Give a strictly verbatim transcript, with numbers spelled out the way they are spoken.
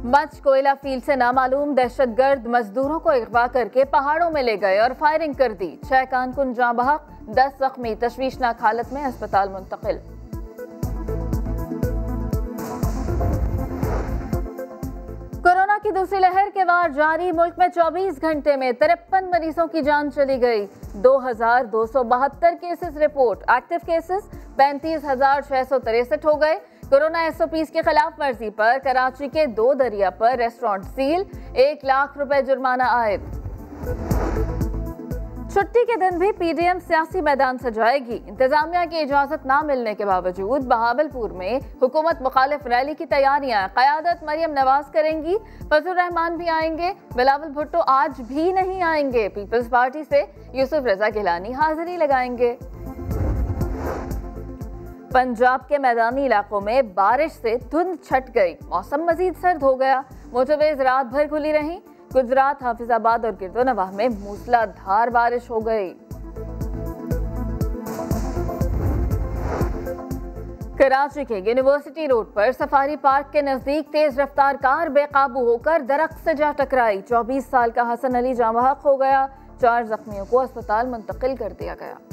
Much कोयला field से नामालूम दहशतगर्द मजदूरों को अगवा करके पहाड़ों में ले गए और फायरिंग कर दी। छह कारकुन जाँ बहक, दस जख्मी तशवीशनाक हालत में अस्पताल मुंतकिल। कोरोना की दूसरी लहर के वार जारी, मुल्क में चौबीस घंटे में तिरपन मरीजों की जान चली गई। दो हजार दो सौ बहत्तर केसेस रिपोर्ट, एक्टिव केसेस पैंतीस हजार छह सौ तिरसठ हो गए। कोरोना एस ओ पीज की खिलाफ वर्जी पर कराची के दो दरिया पर रेस्टोरेंट सील, एक लाख रुपए जुर्माना आयद। छुट्टी के दिन भी पी डी एम सियासी मैदान सजाएगी। इंतजामिया की इजाजत ना मिलने के बावजूद बहावलपुर में हुकूमत मुखालिफ रैली की तैयारियां, क़यादत मरियम नवाज करेंगी, फजल रहमान भी आएंगे, बिलावल भुट्टो आज भी नहीं आएंगे। पीपल्स पार्टी से यूसुफ रजा गिलानी हाजिरी लगाएंगे। पंजाब के मैदानी इलाकों में बारिश से धुंध छट गई, मौसम मजीद सर्द हो गया। मोटरवेज रात भर खुली रहीं। गुजरात, हाफिजाबाद और गिरदोनवाह में मूसलाधार बारिश हो गई। कराची के यूनिवर्सिटी रोड पर सफारी पार्क के नजदीक तेज रफ्तार कार बेकाबू होकर दरख्त से जा टकराई। चौबीस साल का हसन अली जाँ बहक हो गया। चार जख्मियों को अस्पताल मुंतकिल कर दिया गया।